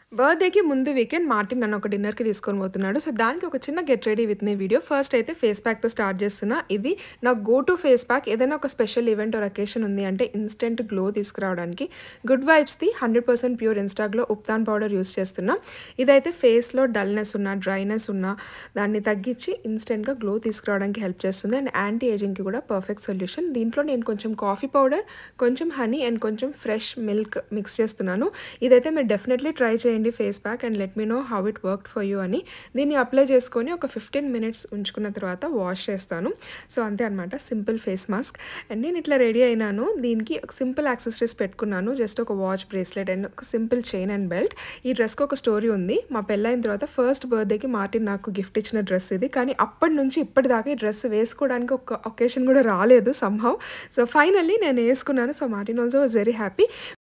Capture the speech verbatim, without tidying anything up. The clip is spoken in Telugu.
బర్త్‌డేకి ముందు వీకెండ్ మార్టిన్ నన్ను ఒక డిన్నర్‌కి తీసుకొని పోతున్నాడు. సో, దానికి ఒక చిన్న get ready with me video. First అయితే ఫేస్ ప్యాక్‌తో స్టార్ట్ చేస్తున్నా. ఇది నా గో టు ఫేస్ ప్యాక్. ఏదైనా ఒక స్పెషల్ ఈవెంట్ ఆర్ అకేషన్ ఉంది అంటే ఇన్‌స్టంట్ గ్లో తీసుకురావడానికి గుడ్ వైబ్స్‌ది hundred percent pure insta glow ubtan powder use చేస్తున్నా. ఇదైతే ఫేస్‌లో డల్‌నెస్ ఉన్నా, డ్రైనెస్ ఉన్నా దాన్ని తగ్గించి ఇన్‌స్టంట్‌గా గ్లో తీసుకురావడానికి హెల్ప్ చేస్తుంది. అండ్ యాంటీ ఏజింగ్‌కి కూడా పర్ఫెక్ట్ సొల్యూషన్. దీంట్లో నేను కొంచెం కాఫీ పౌడర్, కొంచెం హనీ అండ్ కొంచెం ఫ్రెష్ మిల్క్ మిక్స్ చేస్తున్నాను. ఇదైతే మీరు డెఫినెట్లీ ట్రై చేయండి face pack and let me know how it worked for you అని. దీన్ని అప్లై చేసుకొని ఒక ఫిఫ్టీన్ మినిట్స్ ఉంచుకున్న తర్వాత వాష్ చేస్తాను. సో అంతే అనమాట, సింపుల్ ఫేస్ మాస్క్. అండ్ నేను ఇట్లా రెడీ అయినాను. దీనికి ఒక సింపుల్ యాక్సెసరీస్ పెట్టుకున్నాను. జస్ట్ ఒక వాచ్, బ్రేస్లెట్ అండ్ ఒక సింపుల్ చైన్ అండ్ బెల్ట్. ఈ డ్రెస్కి ఒక స్టోరీ ఉంది. మా పెళ్ళైన తర్వాత ఫస్ట్ బర్త్డేకి మార్టిన్ నాకు గిఫ్ట్ ఇచ్చిన డ్రెస్ ఇది. కానీ అప్పటి నుంచి ఇప్పటిదాకా ఈ డ్రెస్ వేసుకోవడానికి ఒక ఒకేషన్ కూడా రాలేదు సమ్హౌ. సో ఫైనల్లీ నేను వేసుకున్నాను. So Martin also was very happy.